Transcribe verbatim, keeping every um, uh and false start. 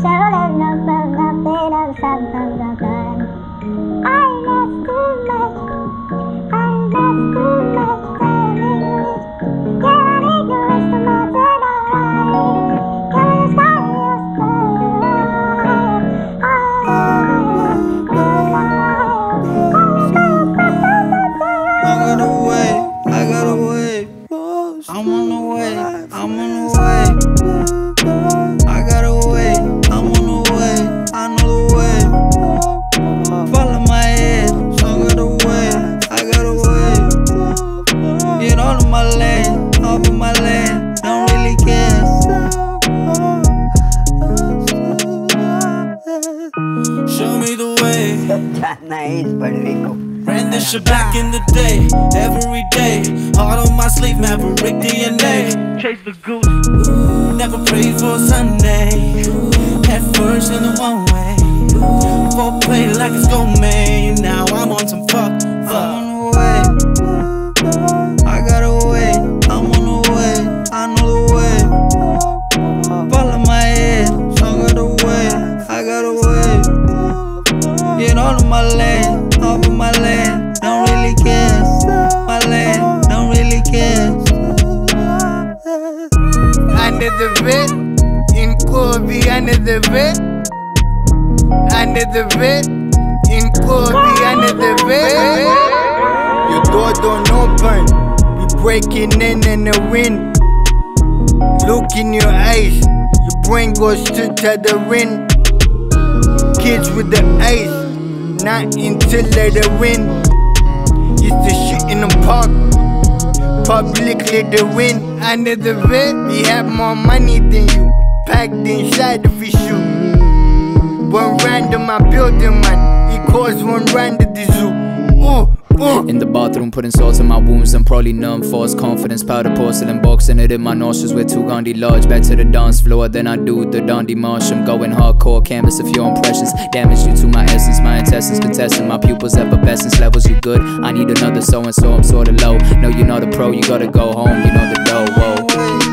Back in the day, every day, heart on my sleeve, maverick D N A. Chase the goose, never pray for Sunday. Head first in the one way, foreplay like it's gourmet. Now I'm on some fuck, fuck. I'm on the way, I got away. I'm on the way, I know the way. Follow my head, so I got away, I got away. Get all of my land, off of my land. Don't really care, my land, don't really care. Under the bed, in Kobe, under the bed. Under the bed, in Kobe, under the bed. Your door don't open, we breaking in in the wind. Look in your eyes, your brain goes straight to the wind. Kids with the ice, not until they win. Used to shit in the park, publicly the win. Under the bed, we have more money than you. Packed inside the fish shoe. One random, I built a man. He caused one random the zoo. Ooh. In the bathroom, putting salt in my wounds. I'm probably numb, false confidence. Powder porcelain, boxing it in my nostrils with two Gandhi large. Back to the dance floor, then I do the Dandy March. I'm going hardcore, canvas of your impressions. Damage you to my essence, my intestines contesting my pupils effervescence. Levels you good, I need another so and so, I'm sorta low. No, you're not a pro, you gotta go home, you know the dough, whoa.